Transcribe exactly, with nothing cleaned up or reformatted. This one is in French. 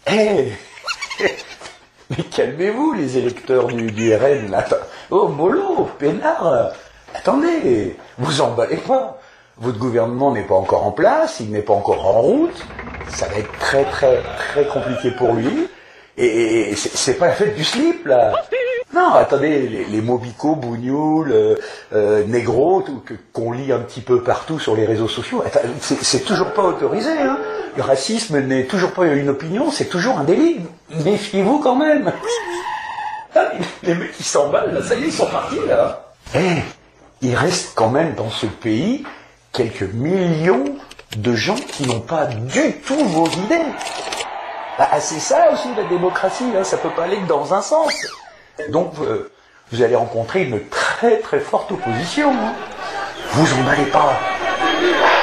Eh mais calmez-vous, les électeurs du, du R N, là. Oh, mollo, peinard. Attendez, vous emballez pas. Votre gouvernement n'est pas encore en place, il n'est pas encore en route. Ça va être très, très, très compliqué pour lui. Et, et c'est, c'est pas la fête du slip, là. Non, attendez, les, les mobico, bougnoul, euh, euh, négro, tout, que, qu'on lit un petit peu partout sur les réseaux sociaux, attends, c'est, c'est toujours pas autorisé, hein. Le racisme n'est toujours pas une opinion, c'est toujours un délit. Méfiez-vous quand même. Ah, les mecs qui s'emballent, là, ça y est, ils sont partis, là. Eh, hey, il reste quand même dans ce pays quelques millions de gens qui n'ont pas du tout vos idées. Bah, c'est ça aussi la démocratie, hein, ça peut pas aller que dans un sens. Donc, euh, vous allez rencontrer une très très forte opposition. Hein. Vous emballez pas.